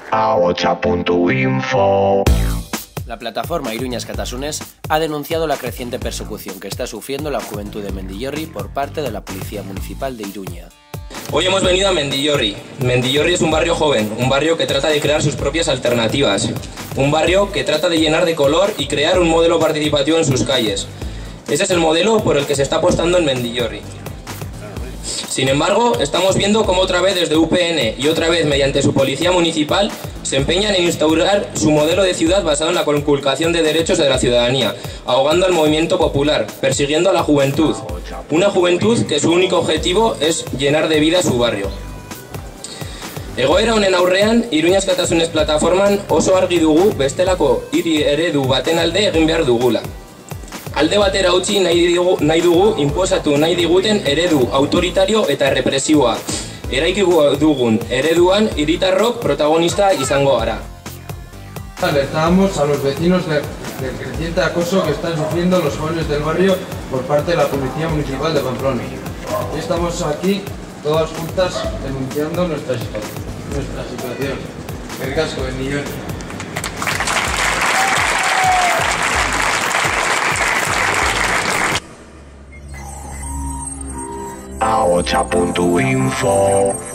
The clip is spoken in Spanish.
ahocha.info. La plataforma Iruña Askatasunes ha denunciado la creciente persecución que está sufriendo la juventud de Mendillorri por parte de la Policía Municipal de Iruña. Hoy hemos venido a Mendillorri. Mendillorri es un barrio joven, un barrio que trata de crear sus propias alternativas, un barrio que trata de llenar de color y crear un modelo participativo en sus calles. Ese es el modelo por el que se está apostando en Mendillorri. Sin embargo, estamos viendo cómo otra vez desde UPN y otra vez mediante su policía municipal se empeñan en instaurar su modelo de ciudad basado en la conculcación de derechos de la ciudadanía, ahogando al movimiento popular, persiguiendo a la juventud. Una juventud que su único objetivo es llenar de vida su barrio. Egoera honen aurrean, Iruña Askatasunes plataforman oso argi dugu bestelako hiri eredu baten alde egin behar dugula. Alde batera utzi nahi dugu inposatu nahi diguten eredu autoritario eta represiboa. Eraiki dugun ereduan hiritarrok protagonista izango gara. Alertamos a los vecinos del creciente acoso que están sufriendo los jóvenes del barrio por parte de la Policía Municipal de Pamplona. Hoy estamos aquí todas juntas denunciando nuestra situación. El casco de Mendillorri. ahocha.info.